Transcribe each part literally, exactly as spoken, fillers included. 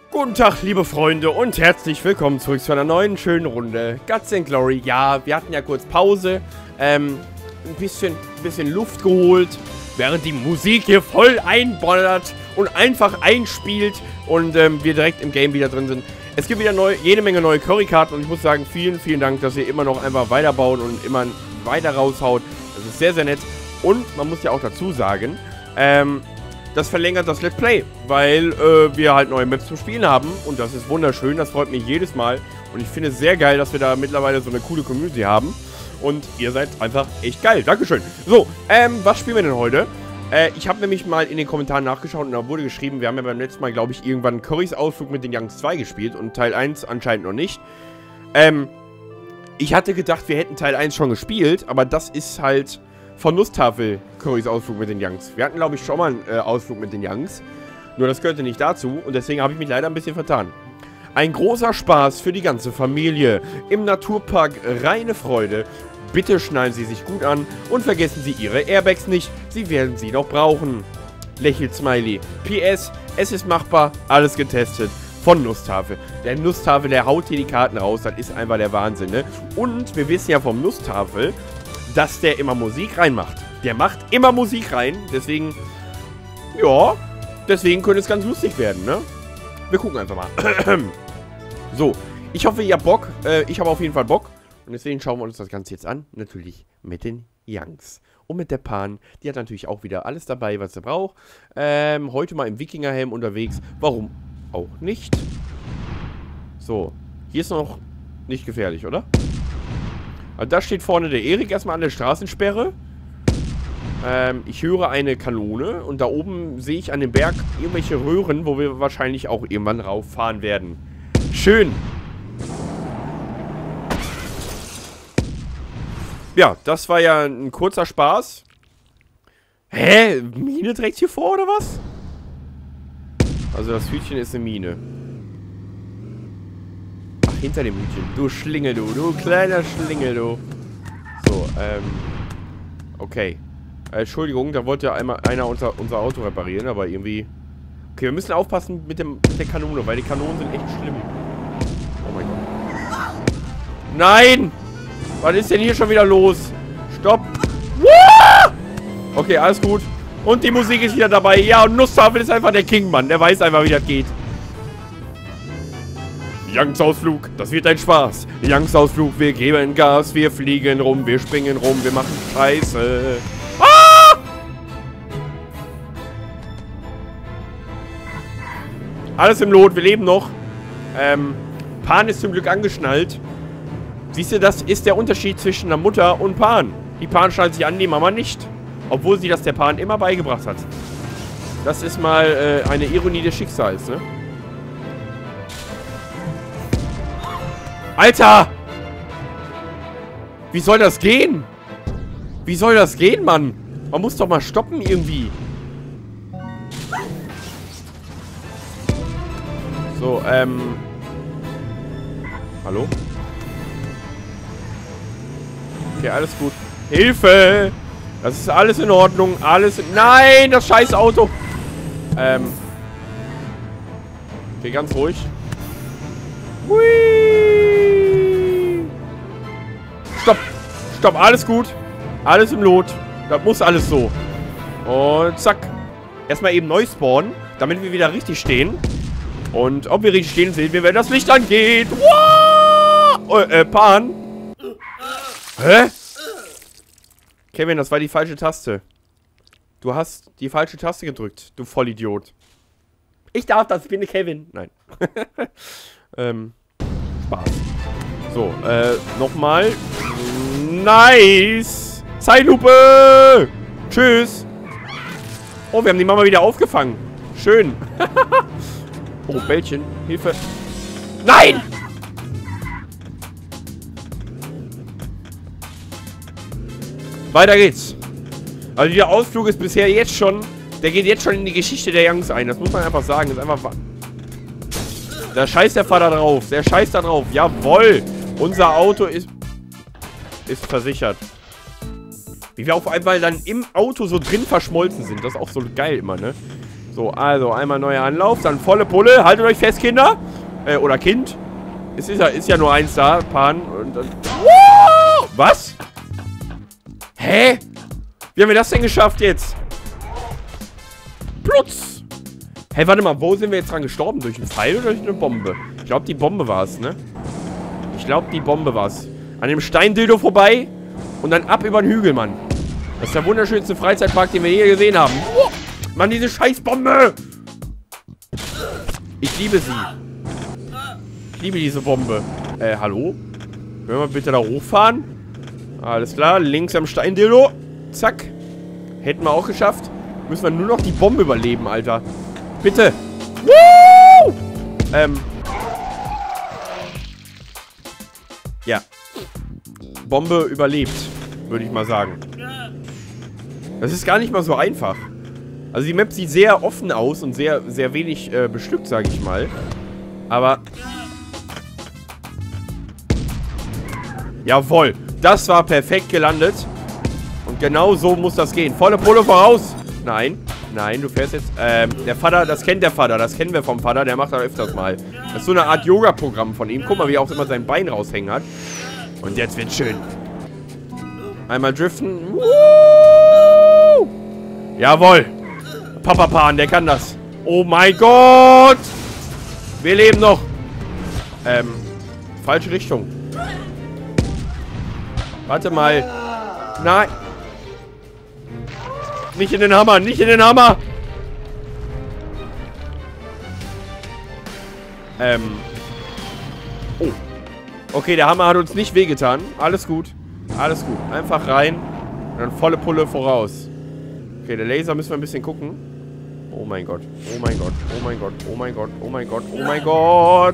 Guten Tag, liebe Freunde, und herzlich willkommen zurück zu einer neuen schönen Runde Guts and Glory. Ja, wir hatten ja kurz Pause, ähm, ein bisschen, ein bisschen Luft geholt, während die Musik hier voll einbollert und einfach einspielt und ähm, wir direkt im Game wieder drin sind. Es gibt wieder neue, jede Menge neue Currykarten und ich muss sagen, vielen, vielen Dank, dass ihr immer noch einfach weiterbauen und immer weiter raushaut. Das ist sehr, sehr nett. Und man muss ja auch dazu sagen, ähm, das verlängert das Let's Play, weil äh, wir halt neue Maps zum Spielen haben und das ist wunderschön, das freut mich jedes Mal und ich finde es sehr geil, dass wir da mittlerweile so eine coole Community haben und ihr seid einfach echt geil, Dankeschön. So, ähm, was spielen wir denn heute? Äh, ich habe nämlich mal in den Kommentaren nachgeschaut und da wurde geschrieben, wir haben ja beim letzten Mal, glaube ich, irgendwann Currys Ausflug mit den Youngs zwei gespielt und Teil eins anscheinend noch nicht. Ähm, ich hatte gedacht, wir hätten Teil eins schon gespielt, aber das ist halt von Nusstafel Currys Ausflug mit den Youngs. Wir hatten, glaube ich, schon mal einen äh, Ausflug mit den Youngs. Nur das gehörte nicht dazu und deswegen habe ich mich leider ein bisschen vertan. Ein großer Spaß für die ganze Familie. Im Naturpark reine Freude. Bitte schnallen Sie sich gut an und vergessen Sie Ihre Airbags nicht. Sie werden sie noch brauchen. Lächelt Smiley. P S. Es ist machbar. Alles getestet. Von Nusstafel. Der Nusstafel, der haut hier die Karten raus. Das ist einfach der Wahnsinn, ne? Und wir wissen ja vom Nusstafel, dass der immer Musik reinmacht. Der macht immer Musik rein. Deswegen, ja, deswegen könnte es ganz lustig werden, ne? Wir gucken einfach mal. So, ich hoffe, ihr habt Bock. Äh, ich habe auf jeden Fall Bock. Und deswegen schauen wir uns das Ganze jetzt an. Natürlich mit den Youngs. Und mit der Pan. Die hat natürlich auch wieder alles dabei, was sie braucht. Ähm, heute mal im Wikingerhelm unterwegs. Warum auch nicht? So, hier ist noch nicht gefährlich, oder? Also da steht vorne der Erik erstmal an der Straßensperre. Ähm, ich höre eine Kanone und da oben sehe ich an dem Berg irgendwelche Röhren, wo wir wahrscheinlich auch irgendwann rauffahren werden. Schön. Ja, das war ja ein kurzer Spaß. Hä? Mine trägt hier vor, oder was? Also das Hütchen ist eine Mine. Ach, hinter dem Hütchen. Du Schlingel, du. Du kleiner Schlingel, du. So, ähm. Okay. Äh, Entschuldigung, da wollte ja einmal einer unser, unser Auto reparieren, aber irgendwie... Okay, wir müssen aufpassen mit, dem, mit der Kanone, weil die Kanonen sind echt schlimm. Oh mein Gott. Nein! Was ist denn hier schon wieder los? Stopp! Woo! Okay, alles gut. Und die Musik ist wieder dabei. Ja, und Nusstafel ist einfach der King, Mann. Der weiß einfach, wie das geht. Youngs-Ausflug, das wird ein Spaß. Youngs-Ausflug, wir geben Gas. Wir fliegen rum, wir springen rum, wir machen Scheiße. Ah! Alles im Lot, wir leben noch. Ähm, Pan ist zum Glück angeschnallt. Siehst du, das ist der Unterschied zwischen der Mutter und Pan. Die Pan schnallt sich an, die Mama nicht. Obwohl sie das der Pan immer beigebracht hat. Das ist mal äh, eine Ironie des Schicksals, ne? Alter! Wie soll das gehen? Wie soll das gehen, Mann? Man muss doch mal stoppen irgendwie. So, ähm... Hallo? Okay, alles gut. Hilfe! Das ist alles in Ordnung. Alles... In Nein, das scheiß Auto! Ähm... Okay, ganz ruhig. Hui! Stopp! Stopp, alles gut. Alles im Lot. Das muss alles so. Und zack. Erstmal eben neu spawnen, damit wir wieder richtig stehen. Und ob wir richtig stehen, sehen wir, wenn das Licht angeht. Wow! Oh, äh, Pan. Hä? Kevin, das war die falsche Taste. Du hast die falsche Taste gedrückt, du Vollidiot. Ich darf das, ich bin Kevin. Nein. ähm, Spaß. So, äh, nochmal. Nice! Zeitlupe! Tschüss! Oh, wir haben die Mama wieder aufgefangen. Schön. Oh, Bällchen. Hilfe. Nein! Weiter geht's. Also der Ausflug ist bisher jetzt schon... Der geht jetzt schon in die Geschichte der Youngs ein. Das muss man einfach sagen. Das ist einfach... Da scheißt der Vater drauf. Der scheißt da drauf. Jawohl. Unser Auto ist... Ist versichert. Wie wir auf einmal dann im Auto so drin verschmolzen sind. Das ist auch so geil immer, ne? So, also einmal neuer Anlauf, dann volle Pulle. Haltet euch fest, Kinder. Äh, oder Kind. Es ist ja, ist ja nur eins da, Pan. Und dann... Wow! Was? Hä? Wie haben wir das denn geschafft jetzt? Plutz! Hä, warte mal, wo sind wir jetzt dran gestorben? Durch einen Pfeil oder durch eine Bombe? Ich glaube, die Bombe war es, ne? Ich glaube, die Bombe war es. An dem Steindildo vorbei und dann ab über den Hügel, Mann. Das ist der wunderschönste Freizeitpark, den wir je gesehen haben. Oh, Mann, diese Scheißbombe! Ich liebe sie. Ich liebe diese Bombe. Äh, hallo? Können wir mal bitte da hochfahren? Alles klar, links am Steindildo. Zack. Hätten wir auch geschafft. Müssen wir nur noch die Bombe überleben, Alter. Bitte. Woo! Ähm. Ja. Bombe überlebt, würde ich mal sagen. Das ist gar nicht mal so einfach. Also die Map sieht sehr offen aus und sehr, sehr wenig äh, bestückt, sage ich mal. Aber... Jawohl. Das war perfekt gelandet. Und genau so muss das gehen. Volle Pulle voraus. Nein. Nein, du fährst jetzt... Ähm, der Vater, das kennt der Vater. Das kennen wir vom Vater. Der macht das öfters mal. Das ist so eine Art Yoga-Programm von ihm. Guck mal, wie er auch immer sein Bein raushängen hat. Und jetzt wird's schön. Einmal driften. Woo! Jawohl. Papa Pan, der kann das. Oh mein Gott. Wir leben noch. Ähm, falsche Richtung. Warte mal. Nein. Nicht in den Hammer, nicht in den Hammer. Ähm. Oh. Okay, der Hammer hat uns nicht wehgetan. Alles gut. Alles gut. Einfach rein. Und dann volle Pulle voraus. Okay, der Laser müssen wir ein bisschen gucken. Oh mein Gott. Oh mein Gott. Oh mein Gott. Oh mein Gott. Oh mein Gott. Oh mein Gott.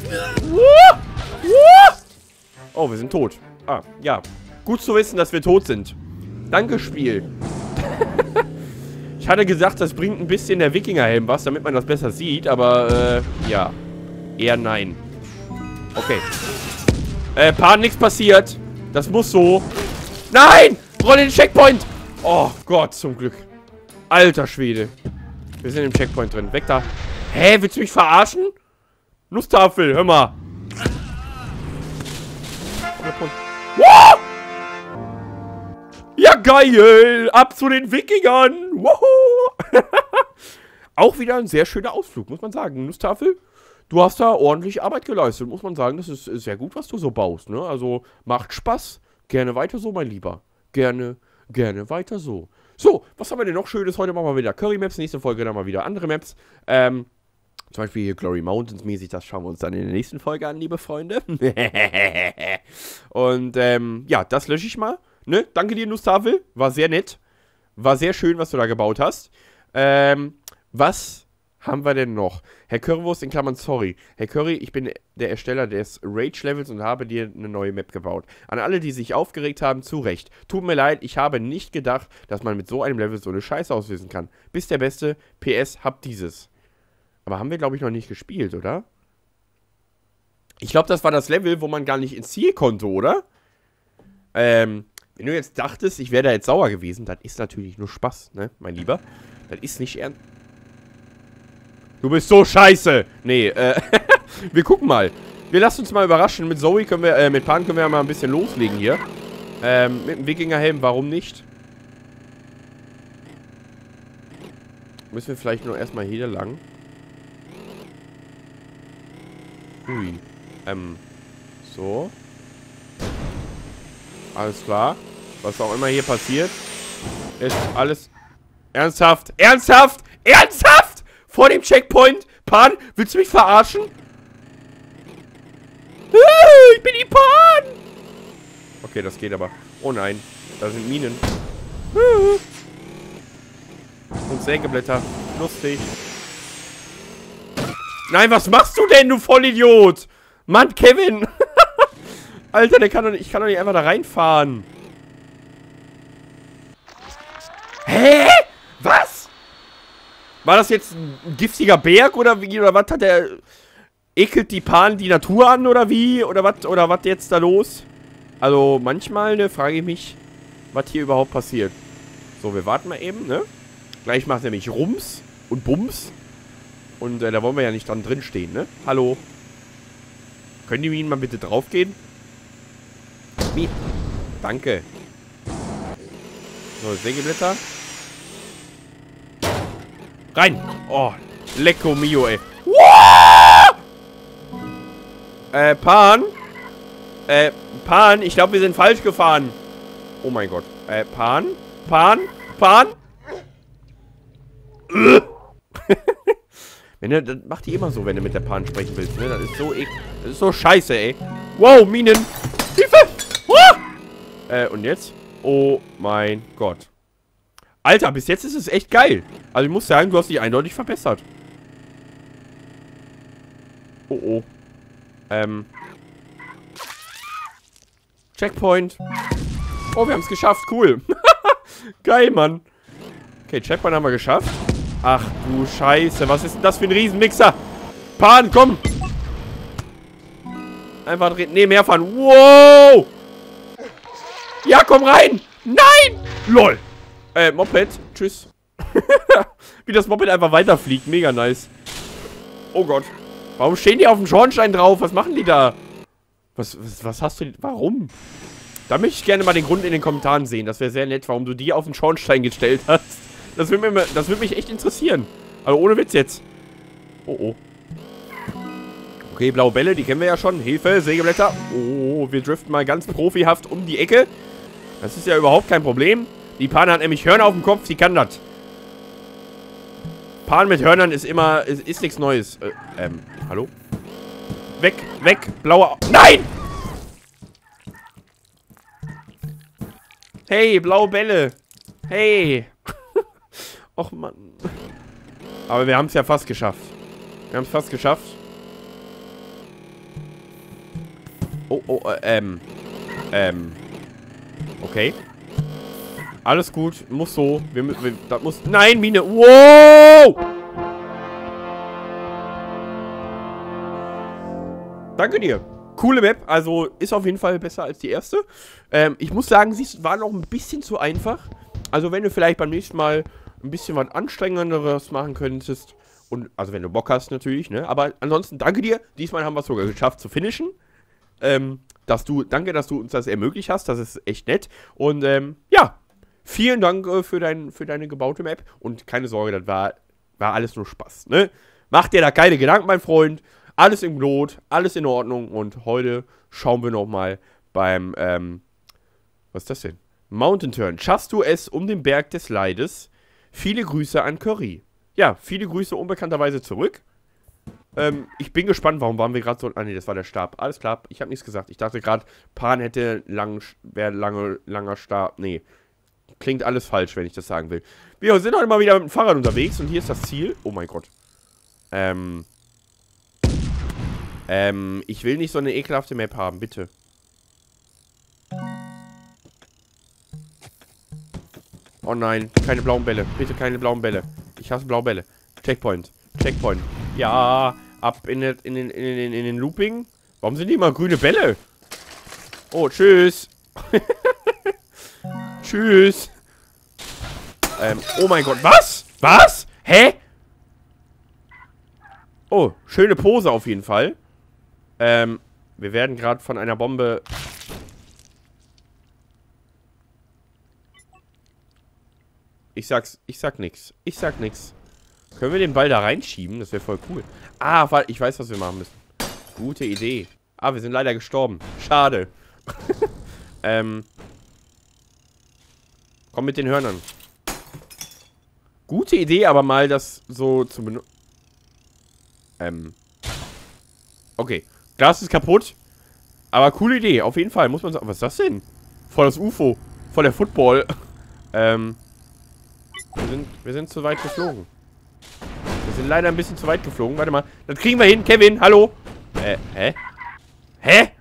Oh, wir sind tot. Ah, ja. Gut zu wissen, dass wir tot sind. Danke, Spiel. Ich hatte gesagt, das bringt ein bisschen der Wikingerhelm was, damit man das besser sieht, aber, äh, ja. Eher nein. Okay. Äh, Pan, nichts passiert. Das muss so. Nein! Roll den Checkpoint! Oh Gott, zum Glück. Alter Schwede. Wir sind im Checkpoint drin. Weg da. Hä, willst du mich verarschen? Nusstafel, hör mal. Wow! Ja, geil! Ab zu den Wikingern! Woohoo! Auch wieder ein sehr schöner Ausflug, muss man sagen. Nusstafel, du hast da ordentlich Arbeit geleistet, muss man sagen. Das ist sehr gut, was du so baust, ne? Also, macht Spaß. Gerne weiter so, mein Lieber. Gerne, gerne weiter so. So, was haben wir denn noch Schönes? Heute machen wir wieder Curry-Maps. Nächste Folge dann mal wieder andere Maps. Ähm, zum Beispiel hier Glory Mountains mäßig. Das schauen wir uns dann in der nächsten Folge an, liebe Freunde. Und, ähm, ja, das lösche ich mal. Ne? Danke dir, Nusstafel. War sehr nett. War sehr schön, was du da gebaut hast. Ähm, was haben wir denn noch? Herr Currywurst in Klammern, sorry. Herr Curry, ich bin der Ersteller des Rage-Levels und habe dir eine neue Map gebaut. An alle, die sich aufgeregt haben, zu Recht. Tut mir leid, ich habe nicht gedacht, dass man mit so einem Level so eine Scheiße auslösen kann. Bist der Beste. P S, hab dieses. Aber haben wir, glaube ich, noch nicht gespielt, oder? Ich glaube, das war das Level, wo man gar nicht ins Ziel konnte, oder? Ähm, wenn du jetzt dachtest, ich wäre da jetzt sauer gewesen, das ist natürlich nur Spaß, ne, mein Lieber. Das ist nicht ernst. Du bist so scheiße. Nee, äh, wir gucken mal. Wir lassen uns mal überraschen. Mit Zoe können wir, äh, mit Pan können wir ja mal ein bisschen loslegen hier. Ähm, mit dem Wikingerhelm, warum nicht? Müssen wir vielleicht nur erstmal hier lang. Ui. Ähm, so. Alles klar. Was auch immer hier passiert, ist alles ernsthaft. Ernsthaft! Ernsthaft! Vor dem Checkpoint. Pan, willst du mich verarschen? Ich bin die Pan! Okay, das geht aber. Oh nein, da sind Minen. Und Sägeblätter. Lustig. Nein, was machst du denn, du Vollidiot? Mann, Kevin! Alter, der kann doch nicht, ich kann doch nicht einfach da reinfahren. Hä? Was? War das jetzt ein giftiger Berg oder wie? Oder was hat der... Ekelt die Pan die Natur an oder wie? Oder was oder was jetzt da los? Also manchmal, ne, frage ich mich, was hier überhaupt passiert. So, wir warten mal eben, ne? Gleich macht er nämlich Rums. und Bums. Und äh, da wollen wir ja nicht dran drin stehen, ne? Hallo? Können die Minen mal bitte draufgehen? Wie? Danke. So, Sägeblätter. Rein! Oh, lecco mio, ey. Wow! Äh, Pan? Äh, Pan, ich glaube, wir sind falsch gefahren. Oh mein Gott. Äh, Pan? Pan? Pan? Wenn du, das macht die immer so, wenn du mit der Pan sprechen willst, ne? Das ist so ek das ist so scheiße, ey. Wow, Minen! Hilfe! Ah! Äh, und jetzt? Oh mein Gott. Alter, bis jetzt ist es echt geil. Also ich muss sagen, du hast dich eindeutig verbessert. Oh oh. Ähm. Checkpoint. Oh, wir haben es geschafft. Cool. Geil, Mann. Okay, Checkpoint haben wir geschafft. Ach du Scheiße. Was ist denn das für ein Riesenmixer? Pan, komm. Einfach drehen. Nee, mehr fahren. Wow. Ja, komm rein. Nein. Lol. Äh, Moped. Tschüss. Wie das Moped einfach weiterfliegt. Mega nice. Oh Gott. Warum stehen die auf dem Schornstein drauf? Was machen die da? Was, was, was hast du... Warum? Da möchte ich gerne mal den Grund in den Kommentaren sehen. Das wäre sehr nett, warum du die auf den Schornstein gestellt hast. Das würde mir, das würde mich echt interessieren. Also ohne Witz jetzt. Oh, oh. Okay, blaue Bälle, die kennen wir ja schon. Hilfe, Sägeblätter. Oh, wir driften mal ganz profihaft um die Ecke. Das ist ja überhaupt kein Problem. Die Pan hat nämlich Hörner auf dem Kopf, die kann das. Pan mit Hörnern ist immer, ist, ist nichts Neues. Äh, ähm, hallo? Weg, weg, blaue... Nein! Hey, blaue Bälle. Hey. Och, Mann. Aber wir haben es ja fast geschafft. Wir haben es fast geschafft. Oh, oh, äh, ähm. Ähm. Okay. Alles gut. Muss so. Wir, wir, das muss... Nein, Mine. Wow! Danke dir. Coole Map. Also, ist auf jeden Fall besser als die erste. Ähm, ich muss sagen, sie war noch ein bisschen zu einfach. Also, wenn du vielleicht beim nächsten Mal ein bisschen was Anstrengenderes machen könntest. Und, also, wenn du Bock hast, natürlich, ne? Aber ansonsten, danke dir. Diesmal haben wir es sogar geschafft zu finishen. Ähm, dass du, danke, dass du uns das ermöglicht hast. Das ist echt nett. Und, ähm, ja. Vielen Dank äh, für, dein, für deine gebaute Map. Und keine Sorge, das war, war alles nur Spaß, ne? Mach dir da keine Gedanken, mein Freund. Alles im Lot, alles in Ordnung. Und heute schauen wir nochmal beim, ähm, was ist das denn? Mountain Turn. Schaffst du es um den Berg des Leides? Viele Grüße an Curry. Ja, viele Grüße unbekannterweise zurück. Ähm, ich bin gespannt, warum waren wir gerade so... Ah, nee, das war der Stab. Alles klar, ich habe nichts gesagt. Ich dachte gerade, Pan hätte lang, wäre lange, langer Stab. Nee, klingt alles falsch, wenn ich das sagen will. Wir sind heute mal wieder mit dem Fahrrad unterwegs und hier ist das Ziel. Oh mein Gott. Ähm... Ähm, ich will nicht so eine ekelhafte Map haben, bitte. Oh nein, keine blauen Bälle. Bitte keine blauen Bälle. Ich hasse blaue Bälle. Checkpoint. Checkpoint. Ja, ab in den, in den, in den, in den Looping. Warum sind die immer grüne Bälle? Oh, tschüss. Tschüss. Ähm, oh mein Gott, was? Was? Hä? Oh, schöne Pose auf jeden Fall. Ähm, wir werden gerade von einer Bombe... Ich sag's, ich sag nix. Ich sag nix. Können wir den Ball da reinschieben? Das wäre voll cool. Ah, ich weiß, was wir machen müssen. Gute Idee. Ah, wir sind leider gestorben. Schade. ähm. Komm mit den Hörnern. Gute Idee, aber mal das so zu benutzen. Ähm. Okay. Glas ist kaputt. Aber coole Idee. Auf jeden Fall muss man sagen. Was ist das denn? Voll das U F O. Voll der Football. ähm. Wir sind, wir sind zu weit geflogen. Wir sind leider ein bisschen zu weit geflogen. Warte mal. Das kriegen wir hin. Kevin, hallo. Äh, hä? Hä?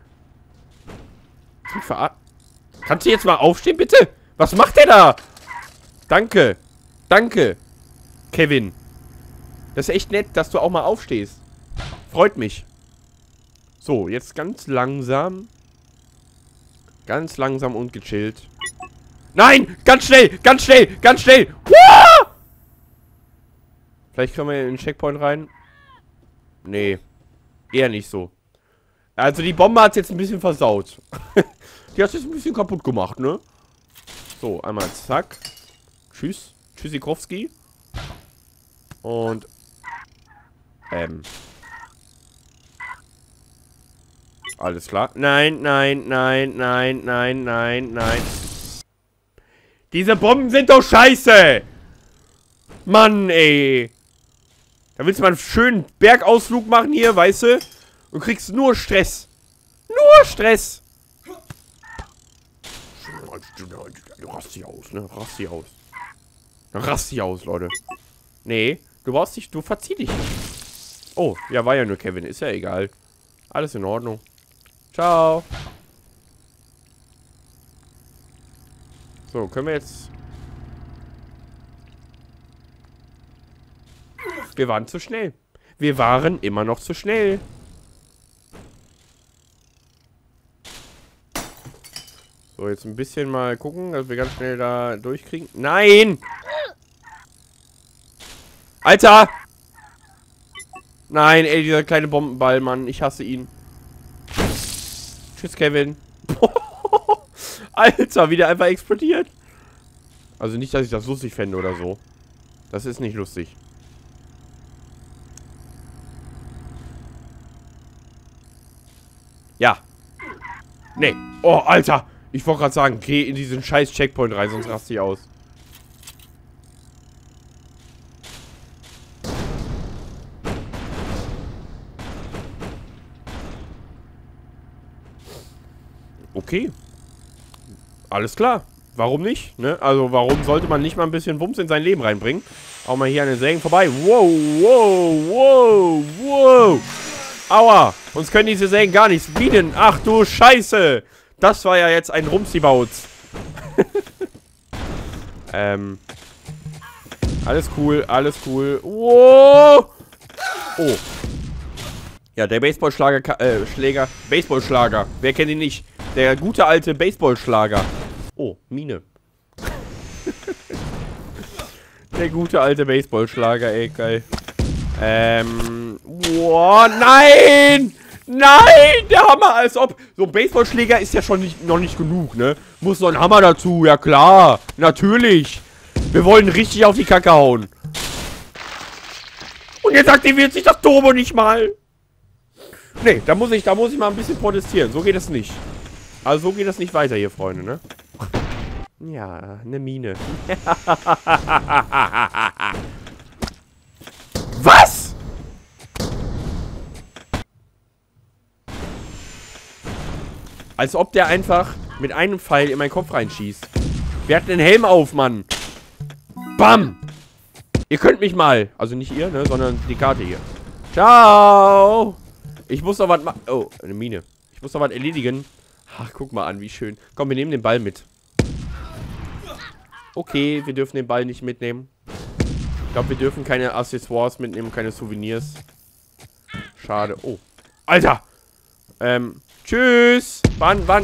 Kannst du jetzt mal aufstehen, bitte? Was macht der da? Danke. Danke. Kevin. Das ist echt nett, dass du auch mal aufstehst. Freut mich. So, jetzt ganz langsam. Ganz langsam und gechillt. Nein! Ganz schnell! Ganz schnell! Ganz schnell! Wah! Vielleicht können wir in den Checkpoint rein. Nee. Eher nicht so. Also die Bombe hat es jetzt ein bisschen versaut. Die hat es jetzt ein bisschen kaputt gemacht, ne? So, einmal zack. Tschüss. Tschüssikowski. Und... Ähm... Alles klar. Nein, nein, nein, nein, nein, nein, nein. Diese Bomben sind doch scheiße! Mann, ey. Da willst du mal einen schönen Bergausflug machen hier, weißt du? Und kriegst nur Stress. Nur Stress. Rast dich aus, ne? Rast dich aus. Rast dich aus, Leute. Nee, du brauchst dich, du verzieh dich. Oh, ja, war ja nur Kevin. Ist ja egal. Alles in Ordnung. Ciao. So, können wir jetzt... Wir waren zu schnell. Wir waren immer noch zu schnell. So, jetzt ein bisschen mal gucken, dass wir ganz schnell da durchkriegen. Nein! Alter! Nein, ey, dieser kleine Bombenball, Mann. Ich hasse ihn. Tschüss, Kevin. Alter, wie der einfach explodiert. Also nicht, dass ich das lustig fände oder so. Das ist nicht lustig. Ja. Nee. Oh, Alter. Ich wollte gerade sagen, geh in diesen scheiß Checkpoint rein, sonst raste ich aus. Okay. Alles klar. Warum nicht? Ne? Also warum sollte man nicht mal ein bisschen Wumms in sein Leben reinbringen? Auch mal hier an den Sägen vorbei. Wow, wow, wow, wow. Aua. Uns können diese Sägen gar nichts bieten. Ach du Scheiße. Das war ja jetzt ein Rumsi-Bautz. ähm. Alles cool, alles cool. Wow. Oh. Ja, der Baseballschlager, äh, Schläger, Baseballschlager. Wer kennt ihn nicht? Der gute alte Baseballschlager. Oh, Mine. Der gute alte Baseballschlager, ey, geil. Ähm. Wow, nein! Nein! Der Hammer, als ob. So ein Baseballschläger ist ja schon nicht, noch nicht genug, ne? Muss noch ein Hammer dazu, ja klar. Natürlich. Wir wollen richtig auf die Kacke hauen. Und jetzt aktiviert sich das Turbo nicht mal. Nee, da muss ich, da muss ich mal ein bisschen protestieren. So geht es nicht. Also so geht das nicht weiter hier, Freunde, ne? Ja, eine Mine. Was? Als ob der einfach mit einem Pfeil in meinen Kopf reinschießt. Wir hatten den Helm auf, Mann. Bam! Ihr könnt mich mal. Also nicht ihr, ne, sondern die Karte hier. Ciao! Ich muss noch was machen. Oh, eine Mine. Ich muss noch was erledigen. Ach, guck mal an, wie schön. Komm, wir nehmen den Ball mit. Okay, wir dürfen den Ball nicht mitnehmen. Ich glaube, wir dürfen keine Accessoires mitnehmen, keine Souvenirs. Schade. Oh. Alter! Ähm, tschüss! Wann, wann?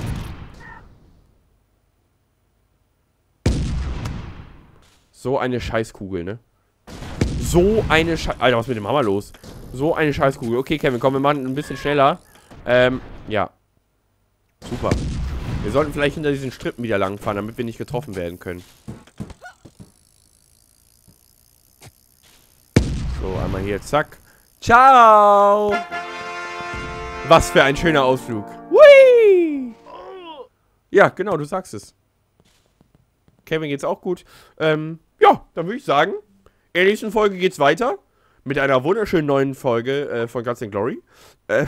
So eine Scheißkugel, ne? So eine Scheiß... Alter, was ist mit dem Hammer los? So eine Scheißkugel. Okay, Kevin, komm, wir machen ein bisschen schneller. Ähm, ja. Super. Wir sollten vielleicht hinter diesen Strippen wieder langfahren, damit wir nicht getroffen werden können. So, einmal hier, zack. Ciao! Was für ein schöner Ausflug. Hui! Ja, genau, du sagst es. Kevin geht's auch gut. Ähm, ja, dann würde ich sagen, in der nächsten Folge geht's weiter. Mit einer wunderschönen neuen Folge äh, von Guts and Glory. Äh,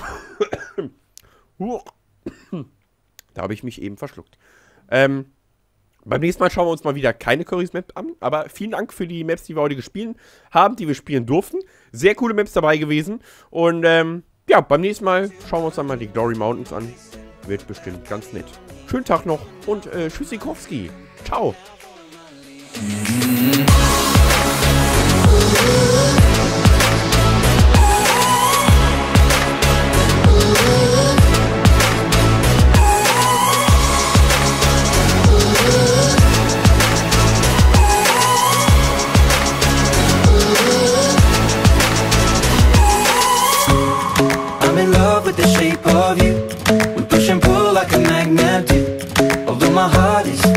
da habe ich mich eben verschluckt. Ähm, beim nächsten Mal schauen wir uns mal wieder keine Currys-Map an. Aber vielen Dank für die Maps, die wir heute gespielt haben, die wir spielen durften. Sehr coole Maps dabei gewesen. Und ähm, ja, beim nächsten Mal schauen wir uns dann mal die Glory Mountains an. Wird bestimmt ganz nett. Schönen Tag noch und äh, Tschüssikowski. Ciao. the shape of you. We push and pull like a magnet do. Although my heart is